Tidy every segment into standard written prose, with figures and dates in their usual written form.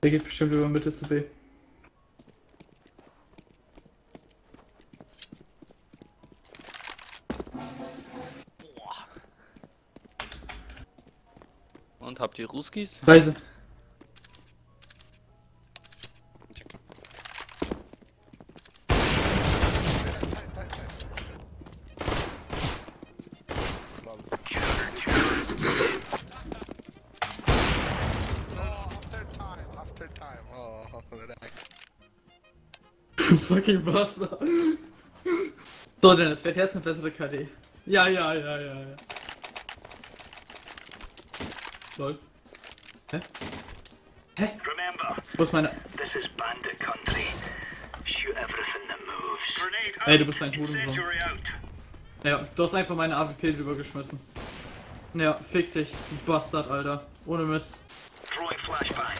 Der geht bestimmt über Mitte zu B. Boah. Und habt ihr Ruskis? Reise. Fucking Bastard. So, Dennis, wer hat jetzt eine bessere KD? Ja. Lol. Hä? Wo ist meine... This is bandit country. Shoot everything that moves. Ey, du bist ein Hurensohn. Ja, du hast einfach meine AWP drüber geschmissen. Ja, fick dich, du Bastard, Alter. Ohne Mist. Throwing flashbang.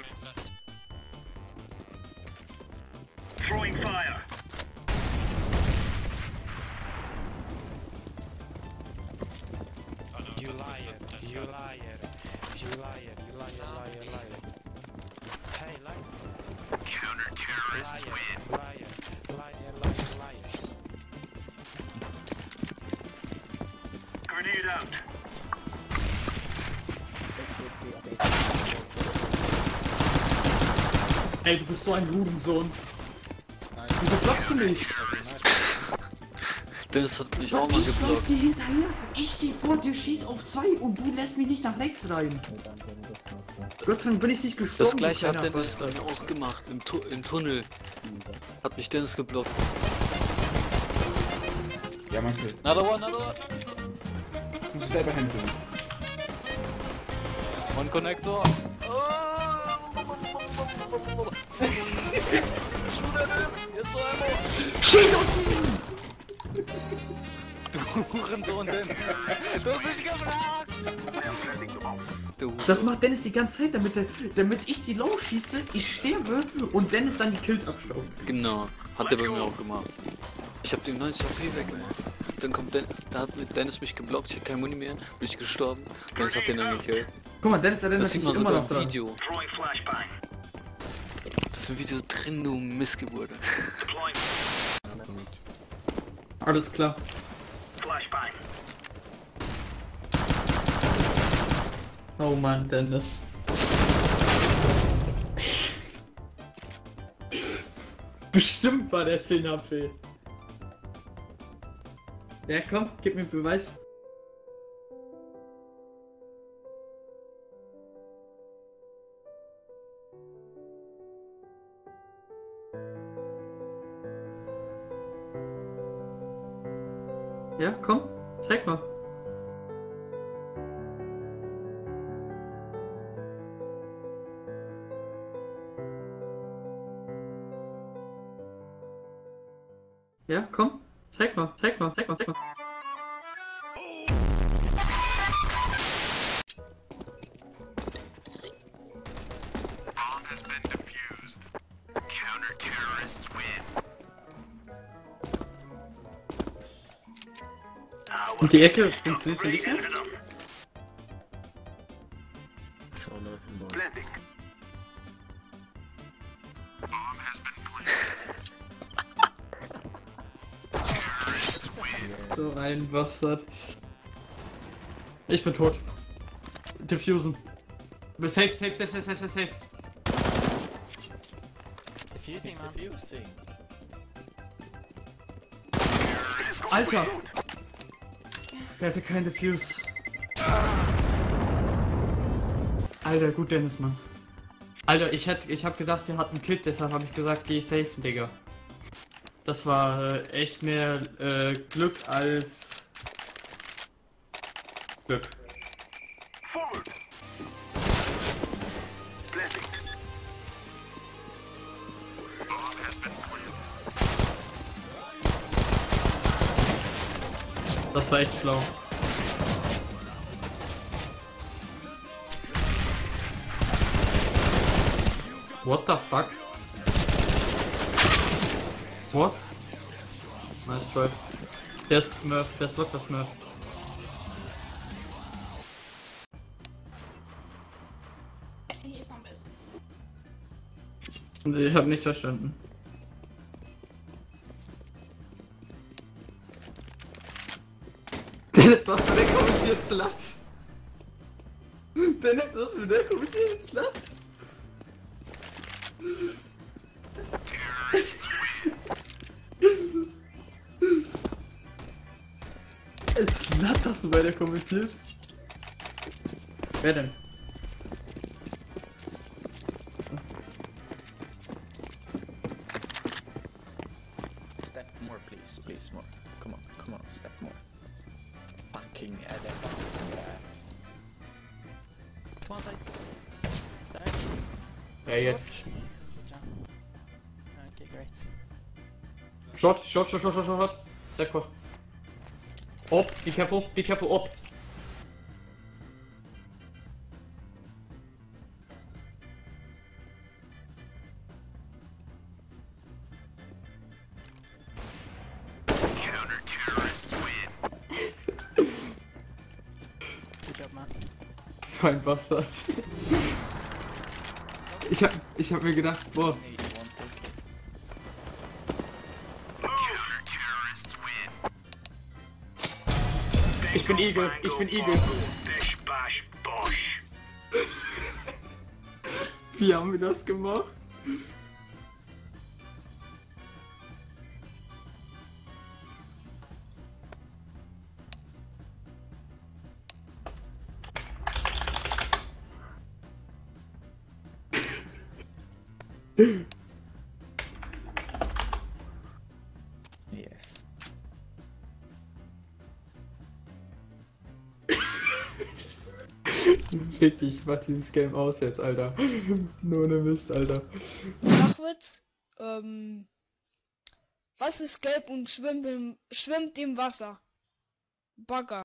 Throwing fire. You liar, you liar, you liar, you liar, liar, liar. Hey, liar. Counter-terrorists win. Liar, liar, liar, liar. Grenade out. Ey, du bist so ein Hurensohn. Wieso blockst du mich? Das hat mich auch mal Ich lauf geblockt. dir hinterher, ich steh vor dir, schieß auf 2 und du lässt mich nicht nach rechts rein. Gott sei Dank bin ich nicht gestorben. Das gleiche du hat kleiner Dennis bei Bastard. mir auch gemacht, im Tunnel. Hat mich Dennis geblockt. Ja, manche. Another one. Du musst selber handeln. One Connector. Schieß auf ihn! Du Hurensohn, Dennis. Du hast mich geblockt. Du Das macht Dennis die ganze Zeit, damit ich die Low schieße, ich sterbe und Dennis dann die Kills abstaubt. Genau, hat der bei mir auch gemacht. Ich hab den 90 HP weggemacht. Dann kommt da hat Dennis mich geblockt, ich hab kein Muni mehr, bin ich gestorben. Dennis hat den dann gekillt. Guck mal, Dennis erinnert Das sich sieht man immer sogar noch im dran. Video. Throwing flashbang. Das ist im Video drin, du Missgeburt. Deploying Alles klar. flashbang. Oh Mann, Dennis. Bestimmt war der 10 HP. Ja komm, gib mir Beweis. Ja, komm, zeig mal. Ja, komm, zeig mal. Und die Ecke funktioniert hier nicht mehr? Blending. So ein Bastard. Ich bin tot. Diffusen. Safe. Defusing, man. Alter! Der hatte kein Diffuse. Alter, gut Dennis, Mann. Alter, ich hab gedacht, der hat einen Kit, deshalb habe ich gesagt, geh safe, Digga. Das war echt mehr Glück als Glück. Forward. Blending. Das war echt schlau. What the fuck? What? Nice try. Der ist Smurf, der ist locker Smurf. Ich habe nichts verstanden. Dennis, was für der kommentiert Slut? Dennis, was für der kommentiert Slut? Slut hast du bei der kommentiert? Wer denn? Step more, please, please, more. Come on, step more. Fucking elephant. Come on, side. Ja, jetzt. Okay, great. Shot. Sehr cool. Up, be careful, up. Good job, man. So ein Bastard. Ich hab mir gedacht, boah. Need one full kill. Ich bin Igel. Bish bash bosh. Wie haben wir das gemacht? Yes. Fick dich, ich mach dieses Game aus jetzt, Alter. Nur ne Mist, Alter. Flachwitz. Was ist gelb und schwimmt im Wasser? Bagger.